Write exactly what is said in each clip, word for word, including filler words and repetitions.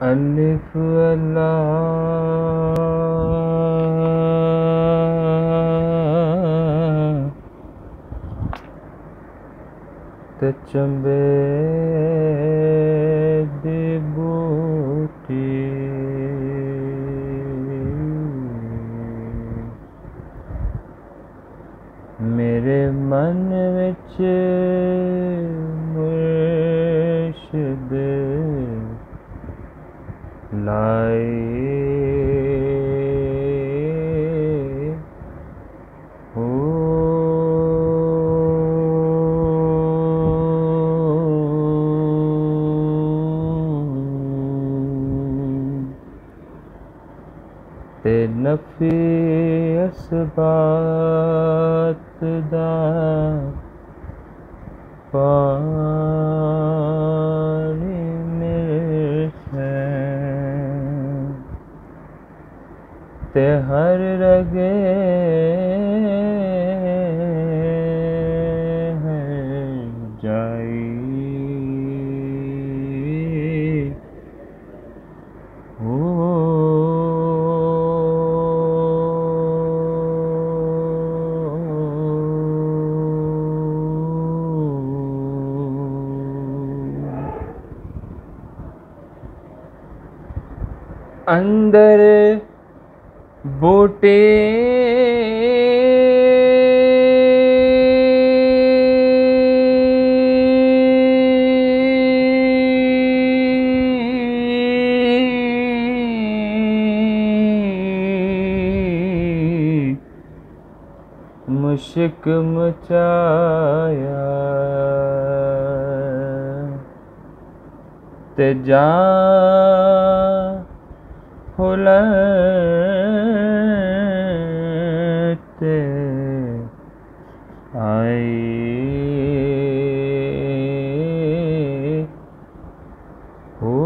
الف اللہ تے چمبے دی بوٹی میرے من وچ مرشد لائی ہو تے نفی اسبات دا پانی میرے سین تے ہر رگے جائی اندر بوٹے مشک مچایا تے جان تے آئی ہو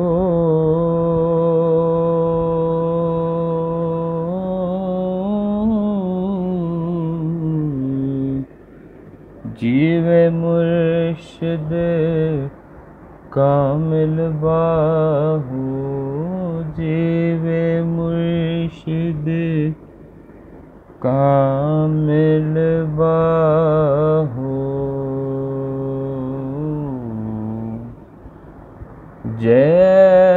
جیوے مرشد کامل باہو جیوے مرشد کامل باہو جے